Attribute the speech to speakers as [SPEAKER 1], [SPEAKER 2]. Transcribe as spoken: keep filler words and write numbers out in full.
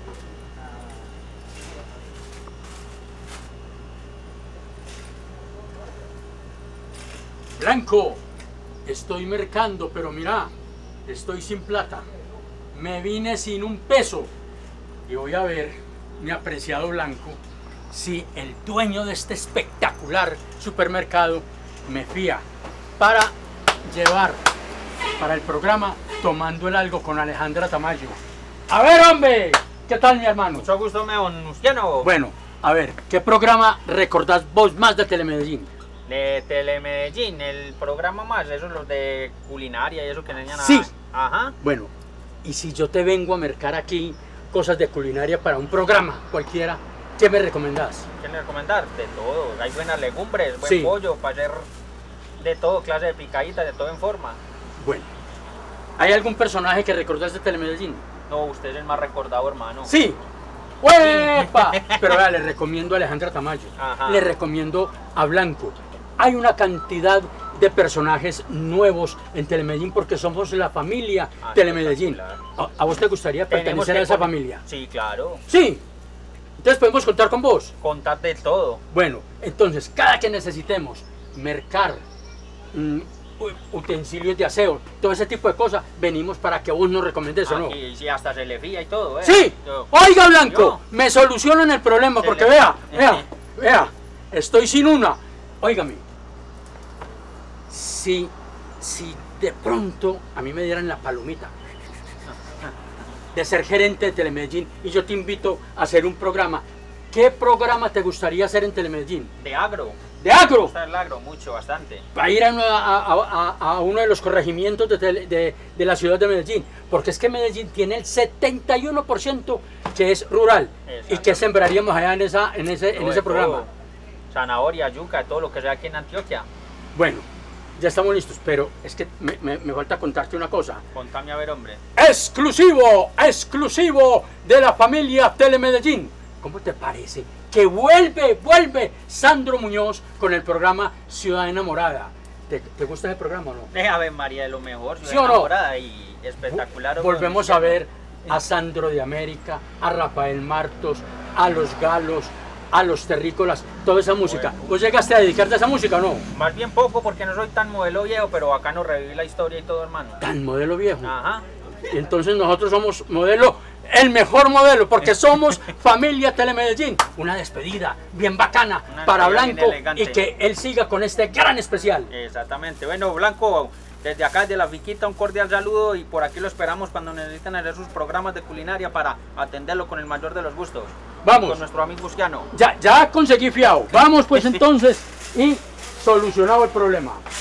[SPEAKER 1] Blanco, estoy mercando, pero mira, estoy sin plata. Me vine sin un peso. Y voy a ver, mi apreciado Blanco, si el dueño de este espectacular supermercado me fía para llevar para el programa Tomando el Algo con Alejandra Tamayo. A ver, hombre, ¿qué tal, mi hermano?
[SPEAKER 2] Mucho gusto, me Donostiano.
[SPEAKER 1] Bueno, a ver, ¿qué programa recordás vos más de Telemedellín?
[SPEAKER 2] De Telemedellín, el programa más, esos los de culinaria y eso que enseñan a...
[SPEAKER 1] Sí.
[SPEAKER 2] Ajá.
[SPEAKER 1] Bueno, y si yo te vengo a mercar aquí cosas de culinaria para un programa cualquiera, ¿qué me recomendás?
[SPEAKER 2] ¿Qué le recomendar? De todo, hay buenas legumbres, buen
[SPEAKER 1] Sí.
[SPEAKER 2] pollo, para hacer de todo, clase de picaditas, de todo en forma.
[SPEAKER 1] Bueno, ¿hay algún personaje que recordás de Telemedellín?
[SPEAKER 2] No, usted es el más recordado, hermano.
[SPEAKER 1] Sí. ¡Uepa! Pero vea, le recomiendo a Alejandra Tamayo,
[SPEAKER 2] Ajá.
[SPEAKER 1] le recomiendo a Blanco. Hay una cantidad de personajes nuevos en Telemedellín porque somos la familia
[SPEAKER 2] Ah,
[SPEAKER 1] Telemedellín.
[SPEAKER 2] espectacular.
[SPEAKER 1] ¿A, a vos te gustaría
[SPEAKER 2] Tenemos
[SPEAKER 1] pertenecer
[SPEAKER 2] que
[SPEAKER 1] a esa
[SPEAKER 2] con-
[SPEAKER 1] familia?
[SPEAKER 2] Sí, claro.
[SPEAKER 1] Sí. Entonces podemos contar con vos.
[SPEAKER 2] Contar de todo.
[SPEAKER 1] Bueno, entonces cada que necesitemos mercar, mm, u- utensilios de aseo, todo ese tipo de cosas, venimos para que vos nos recomendes o no.
[SPEAKER 2] Aquí sí, hasta se le fía y todo, ¿eh?
[SPEAKER 1] Sí,
[SPEAKER 2] Yo-
[SPEAKER 1] oiga Blanco,
[SPEAKER 2] Yo.
[SPEAKER 1] me solucionan el problema
[SPEAKER 2] Se
[SPEAKER 1] porque
[SPEAKER 2] le-
[SPEAKER 1] vea, vea, vea, estoy sin una. Óigame, si, si de pronto a mí me dieran la palomita de ser gerente de Telemedellín y yo te invito a hacer un programa, ¿qué programa te gustaría hacer en Telemedellín?
[SPEAKER 2] De agro.
[SPEAKER 1] ¿De agro?
[SPEAKER 2] Me gusta el agro mucho, bastante.
[SPEAKER 1] Para ir a, a- a- a uno de los corregimientos de, tele- de- de la ciudad de Medellín, porque es que Medellín tiene el setenta y uno por ciento que es rural. ¿Y que sembraríamos allá en, esa, en ese, en
[SPEAKER 2] Todo
[SPEAKER 1] ese
[SPEAKER 2] de
[SPEAKER 1] programa?
[SPEAKER 2] todo. Zanahoria, yuca, todo lo que sea aquí en Antioquia.
[SPEAKER 1] Bueno, ya estamos listos, pero es que me, me- me falta contarte una cosa.
[SPEAKER 2] Contame a ver, hombre.
[SPEAKER 1] Exclusivo, exclusivo de la familia Telemedellín. ¿Cómo te parece que vuelve, vuelve Sandro Muñoz con el programa Ciudad Enamorada? ¿Te, te gusta ese programa o no?
[SPEAKER 2] Eh, Ave María, de lo mejor.
[SPEAKER 1] ¿Sí o no?
[SPEAKER 2] Enamorada y espectacular. hombre,
[SPEAKER 1] Volvemos a
[SPEAKER 2] Donostiano.
[SPEAKER 1] ver a Sandro de América, a Rafael Martos, a los Galos, a los Terrícolas, toda esa música.
[SPEAKER 2] Bueno.
[SPEAKER 1] ¿Vos llegaste a dedicarte a esa música o no?
[SPEAKER 2] Más bien poco porque no soy tan modelo viejo, pero acá nos reviví la historia y todo, hermano.
[SPEAKER 1] Tan modelo viejo.
[SPEAKER 2] Ajá.
[SPEAKER 1] Entonces nosotros somos modelo, el mejor modelo, porque somos familia Telemedellín. Una despedida bien bacana
[SPEAKER 2] Una
[SPEAKER 1] para
[SPEAKER 2] despedida bien
[SPEAKER 1] Blanco
[SPEAKER 2] elegante.
[SPEAKER 1] y que él siga con este gran especial.
[SPEAKER 2] Exactamente. Bueno, Blanco, desde acá de la Fiquita un cordial saludo y por aquí lo esperamos cuando necesiten hacer sus programas de culinaria para atenderlo con el mayor de los gustos.
[SPEAKER 1] Vamos.
[SPEAKER 2] Con nuestro amigo Busquiano.
[SPEAKER 1] Ya, ya conseguí fiado. Vamos pues entonces y solucionado el problema.